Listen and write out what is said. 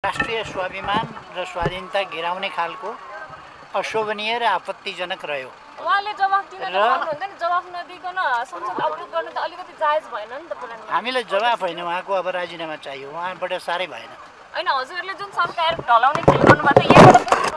राष्ट्रिय स्वाभिमान र स्वाधीनता गिराउने खालको अशोभनीय र आपत्तिजनक रह्यो। उहाँले जवाफ दिन भन्नुहुन्छ नि, जवाफ नदिकन संसद अवरोध गर्न त अलिकति जायज भएन नि त प्रधानमन्त्री। हामीलाई जवाफ होइन, उहाँको अब राजीनामा चाहियो। उहाँबाट साह्रै भएन। हैन, हजुरहरूले जुन सरकार ढलाउने खेल गर्नुभएको यहाँबाट